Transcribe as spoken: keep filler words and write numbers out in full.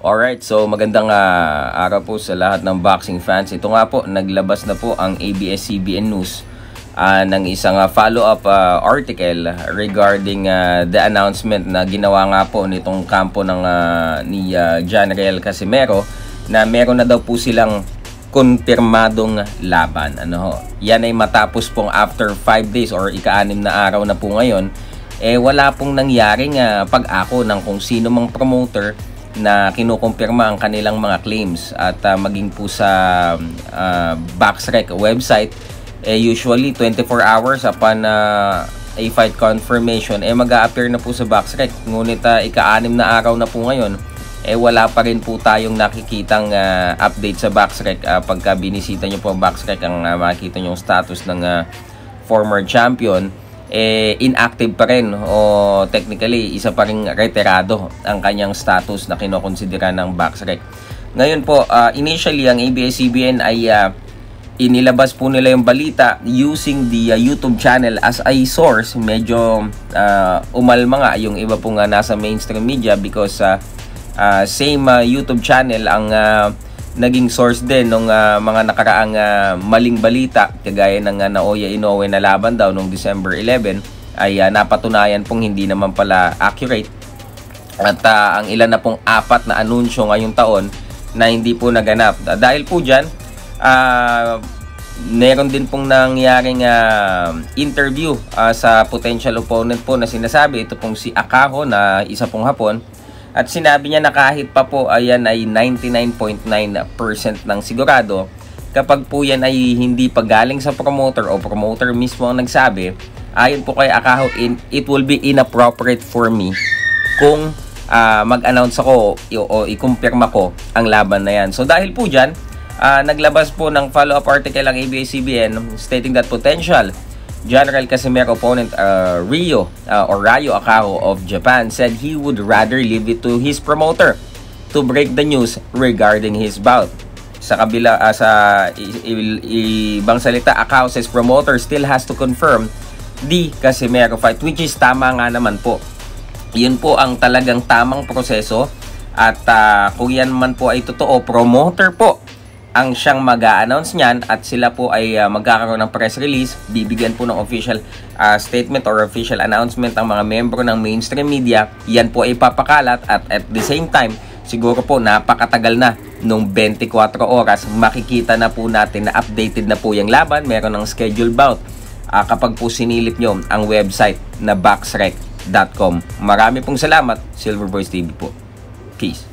Alright, so magandang uh, araw po sa lahat ng boxing fans. Ito nga po, naglabas na po ang A B S C B N News uh, ng isang uh, follow-up uh, article regarding uh, the announcement na ginawa nga po nitong kampo ng uh, ni uh, John Riel Casimero na meron na daw po silang konfirmadong laban. Ano ho? Yan ay matapos pong after five days or ika-anim na araw na po ngayon, eh wala pong nangyaring uh, pag-ako ng kung sino mang promoter na kinukumpirma ang kanilang mga claims. At uh, maging po sa uh, BoxRec website, eh usually twenty-four hours upon uh, a fight confirmation, eh mag-a-appear na po sa BoxRec. Ngunit uh, ika-anim na araw na po ngayon, eh wala pa rin po tayong nakikitang uh, update sa BoxRec. Uh, pagka binisita nyo po ang BoxRec, ang uh, makikita nyo yung status ng uh, former champion, eh inactive pa rin o technically isa pa ring retirado ang kanyang status na kinokonsidera ng BoxRec. Ngayon po, uh, initially ang A B S C B N ay uh, inilabas po nila yung balita using the uh, YouTube channel as a source. Medyo uh, umalma nga yung iba po nga nasa mainstream media because uh, uh, same uh, YouTube channel ang uh, naging source din ng uh, mga nakaraang uh, maling balita kagaya ng uh, Naoya Inoue na laban daw noong December eleven ay uh, napatunayan pong hindi naman pala accurate. At uh, ang ilan na pong apat na anunsyo ngayong taon na hindi po naganap. Uh, dahil po dyan, uh, meron din pong nangyaring uh, interview uh, sa potential opponent po na sinasabi. Ito pong si Akaho na isa pong Hapon. At sinabi niya na kahit pa po ayan ay ninety-nine point nine percent ng sigurado, kapag po yan ay hindi pa galing sa promoter o promoter mismo ang nagsabi, ayon po kay Akaho, in, it will be inappropriate for me kung uh, mag-announce ako o, o ikumpirma ko ang laban na yan. So dahil po dyan, uh, naglabas po ng follow-up article ang A B S C B N stating that potential John Riel Casimero opponent uh, Ryo uh, or Ryo Akaho of Japan said he would rather leave it to his promoter to break the news regarding his bout. Sa kabila uh, sa ibang salita, Akaho says promoter still has to confirm the Casimero fight, which is tama nga naman po. Yun po ang talagang tamang proseso. At uh, kung yan man po ay totoo, promoter po ang siyang mag-a-announce niyan at sila po ay uh, magkakaroon ng press release, bibigyan po ng official uh, statement or official announcement ang mga membro ng mainstream media. Yan po ay papakalat at at the same time, siguro po napakatagal na nung twenty-four oras, makikita na po natin na updated na po yung laban, meron ng schedule bout uh, kapag po sinilip nyo ang website na boxrec dot com. Marami pong salamat, Silver Boys T V po. Peace.